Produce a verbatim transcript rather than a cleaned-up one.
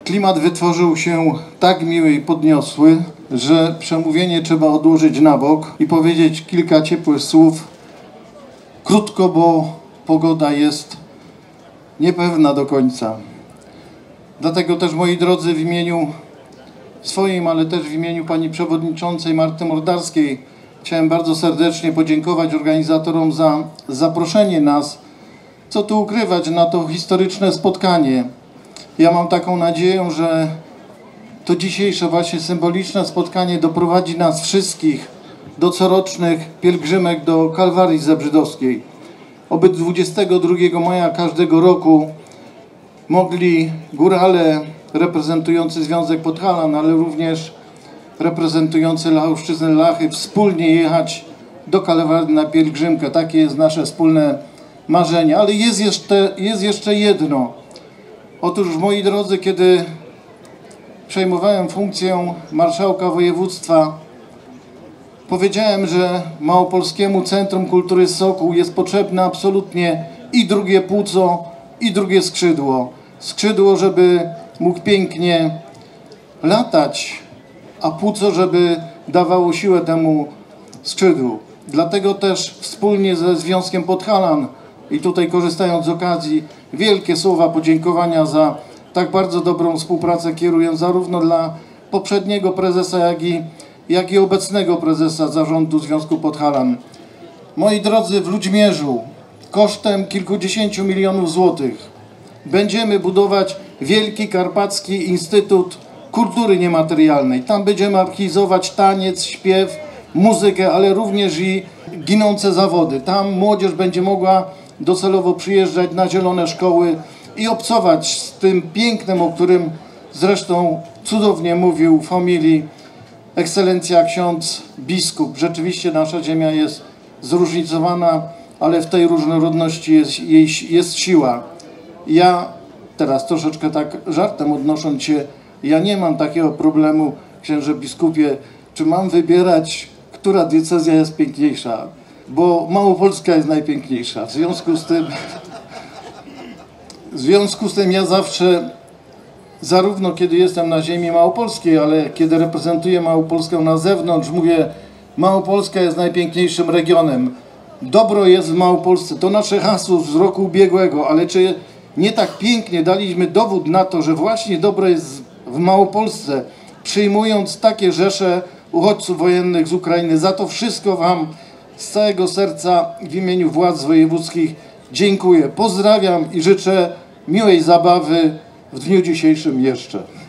Klimat wytworzył się tak miły i podniosły, że przemówienie trzeba odłożyć na bok i powiedzieć kilka ciepłych słów. Krótko, bo pogoda jest niepewna do końca. Dlatego też, moi drodzy, w imieniu swoim, ale też w imieniu pani przewodniczącej Marty Mordarskiej chciałem bardzo serdecznie podziękować organizatorom za zaproszenie nas, co tu ukrywać, na to historyczne spotkanie. Ja mam taką nadzieję, że to dzisiejsze właśnie symboliczne spotkanie doprowadzi nas wszystkich do corocznych pielgrzymek do Kalwarii Zebrzydowskiej. Oby dwudziestego drugiego maja każdego roku mogli górale reprezentujący Związek Podhalan, ale również reprezentujący Lachowszczyznę Lachy wspólnie jechać do Kalwarii na pielgrzymkę. Takie jest nasze wspólne marzenie. Ale jest jeszcze, jest jeszcze jedno. Otóż, moi drodzy, kiedy przejmowałem funkcję marszałka województwa, powiedziałem, że Małopolskiemu Centrum Kultury Sokół jest potrzebne absolutnie i drugie płuco, i drugie skrzydło. Skrzydło, żeby mógł pięknie latać, a płuco, żeby dawało siłę temu skrzydłu. Dlatego też wspólnie ze Związkiem Podhalan i tutaj, korzystając z okazji, wielkie słowa podziękowania za tak bardzo dobrą współpracę kieruję zarówno dla poprzedniego prezesa, jak i, jak i obecnego prezesa zarządu Związku Podhalan. Moi drodzy, w Ludźmierzu kosztem kilkudziesięciu milionów złotych będziemy budować Wielki Karpacki Instytut Kultury Niematerialnej. Tam będziemy archiwizować taniec, śpiew, muzykę, ale również i ginące zawody. Tam młodzież będzie mogła docelowo przyjeżdżać na zielone szkoły i obcować z tym pięknem, o którym zresztą cudownie mówił w homilii ekscelencja ksiądz biskup. Rzeczywiście nasza ziemia jest zróżnicowana, ale w tej różnorodności jest, jej, jest siła. Ja teraz troszeczkę tak żartem odnosząc się, ja nie mam takiego problemu, księże biskupie, czy mam wybierać, która diecezja jest piękniejsza, bo Małopolska jest najpiękniejsza. W związku z tym, w związku z tym ja zawsze, zarówno kiedy jestem na ziemi małopolskiej, ale kiedy reprezentuję Małopolskę na zewnątrz, mówię, Małopolska jest najpiękniejszym regionem. Dobro jest w Małopolsce. To nasze hasło z roku ubiegłego, ale czy nie tak pięknie daliśmy dowód na to, że właśnie dobro jest w Małopolsce, przyjmując takie rzesze uchodźców wojennych z Ukrainy. Za to wszystko wam z całego serca w imieniu władz wojewódzkich dziękuję. Pozdrawiam i życzę miłej zabawy w dniu dzisiejszym jeszcze.